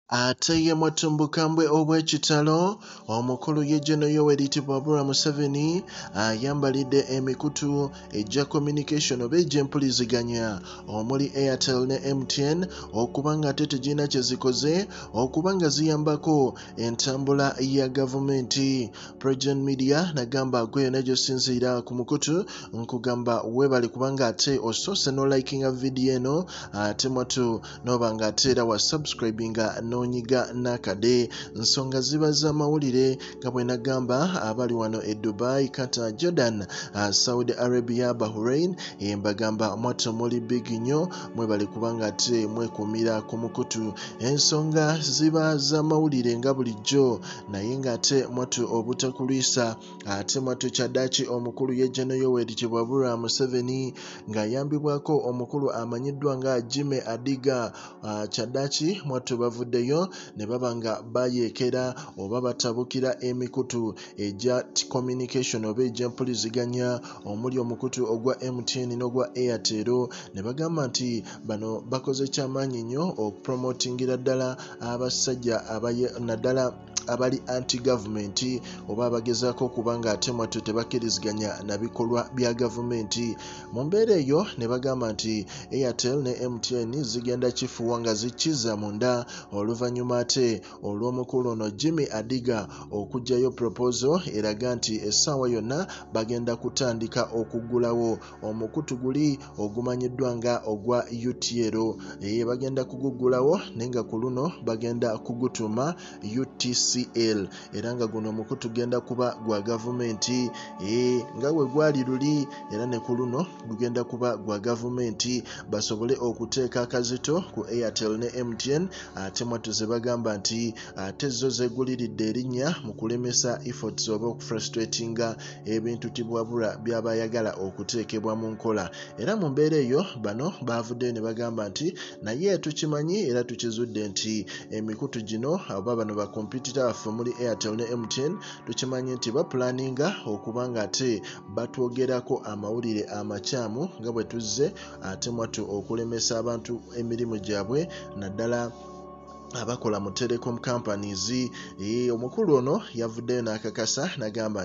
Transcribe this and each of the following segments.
Ate ye Mutumbukambwe obw'ekitalo omukulu ye General Yoweri Museveni ayambalidde emikutu egya communication oba egy'empuliziganya omuli Airtel ne MTN okuba nga ate tegirina kye zikoze okuba nga ziyambako entambula ya gavumenti. PROJOURN media nagamba gwe yonna gy'osinziira ku mukutu nkugamba weebale kubanga ate osoose no likinga video eno ate mwatu noba nga ate era wa subscribinga nonyiga nakade nsonga ziba za mawulire nga bwe nagamba abali wano e Dubai, Qatar, Jordan, Saudi Arabia, Bahrain mbagamba mwatu muli big nnyo mwebale kubanga ate mwekumira ku mukutu. Ensonga ziba za mawulire nga bulijjo naye nga ate mwatu obutakulwisa ate mwatu kyaddaaki omukulu ye General Yoweri Museveni ng'ayambibwako omukulu amanyiddwa nga Jimmy Adigah. Kyaddaaki mwatu bavuddeyo ne baba nga bayeekera oba batabukira emikutu egya communication oba egy'empuliziganya omuli omukutu ogwa MTN n'ogwa Airtel ne bagamba nti bano bakoze kyamaanyi nnyo okupromotingira ddala abasajja naddala abali anti-government oba abagezaako okuba nga ate mwatu tebakkiriziganya na bikolwa bya gavumenti. Mu mbeera eyo ne bagamba nti Airtel ne MTN zigenda kifuwa nga zikkiza munda oluvannyuma ate olw'omukulu ono Jimmy Adigah okujjayo proposal eraga nti essaawa yonna bagenda kutandika okuggulawo omukutu guli ogumanyiddwa nga ogwa UTL bagenda kuguggulawo naye nga ku luno bagenda kugutuuma UTCL era nga guno omukutu genda kuba gwa gavumenti nga bwe gwali luli era ne ku luno gugenda kuba gwa gavumenti basobole okuteeka akazito ku Airtel ne MTN ate mwatu ze bagamba nti ate zo zeeguliridde erinnya mu kulemesa efforts oba okufrustratinga ebintu tibwabula by'abayagala okuteekebwa mu nkola. Era mu mbeera eyo bano bavuddeyo ne bagamba nti naye tukimanyi era tukizudde nti emikutu gino oba bano bakompyuta baffe muri Airtel ne MTN tukimanyi nti bapulaninga okuba nga ate batwogerako amawulire amakyamu nga bwe tuzze ate mwatu okulemesa abantu emirimu gyabwe naddala abakola mu Telecom Companies. Omukulu ono yavuddeyo n'akakasa nagamba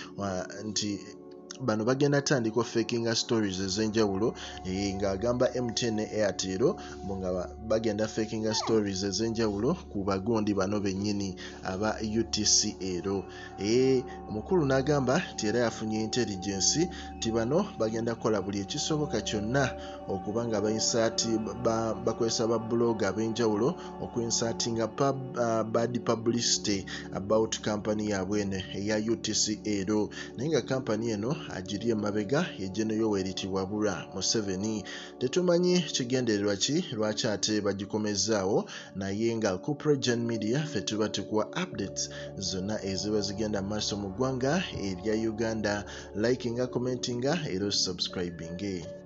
nti bano bagenda tandika fakinga stories ez'enjawulo ng'agamba MTN ne Airtel nga bagenda fakinga stories ez'enjawulo ku bagondi bano bennyini aba UTCL. Omukulu n'agamba nti era yafunye intelligence nti bano bagenda kukola buli ekisoboka kyonna okuba nga bakozesa bablog ab'enjawulo okuinsatinga bad publicity about company yaabwe eno eya UTCL naye nga company eno agiri emabega ye General Yoweri Museveni. Tetumanyi kigendererwa ki lwaki ate bagikomezaawo naye nga ku PROJOURN media ffe tuba tukuwa updates zonna eziba zigenda mu maaso mu ggwanga erya Uganda. Likinga, commentinga era subscribinge.